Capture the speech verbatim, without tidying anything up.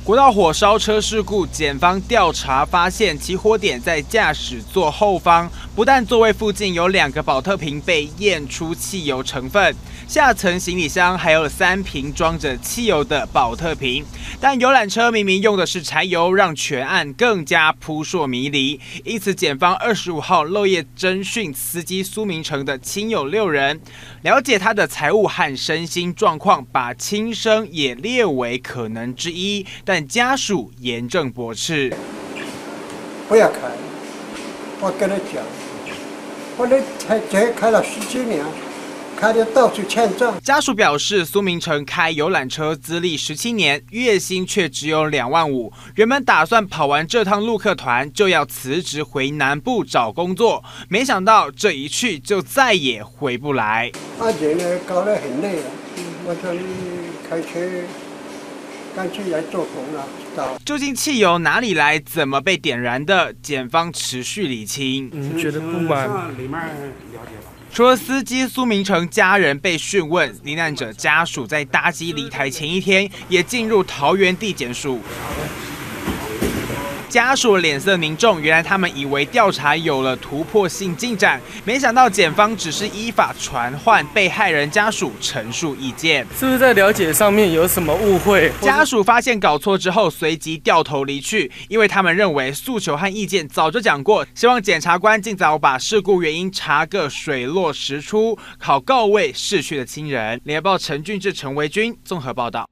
国道火烧车事故，检方调查发现起火点在驾驶座后方，不但座位附近有两个保特瓶被验出汽油成分，下层行李箱还有三瓶装着汽油的保特瓶。但游览车明明用的是柴油，让全案更加扑朔迷离。因此，检方二十五号漏夜侦讯司机苏明成的亲友六人，了解他的财务和身心状况，把轻生也列为可能之一。但家属严正驳斥： 不要开，我跟他讲，我那才才开了十几年。 开的到处欠账。 家属表示，苏明成开游览车资历十七年，月薪却只有两万五。原本打算跑完这趟陆客团就要辞职回南部找工作，没想到这一去就再也回不来。 阿姐呢，搞得很累了，我说你开车干脆来做工了。 究竟汽油哪里来，怎么被点燃的？检方持续理清。 嗯，觉得不满。 里面了解了。 除了司机苏明成家人被讯问，罹难者家属在搭机离台前一天也进入桃园地检署。家属脸色凝重，原来他们以为调查有了突破性进展，没想到检方只是依法传唤被害人家属陈述意见， 是不是在了解上面有什么误会？ 家属发现搞错之后，随即掉头离去，因为他们认为诉求和意见早就讲过，希望检察官尽早把事故原因查个水落石出，好告慰逝去的亲人。联合报陈俊志、陈维君综合报道。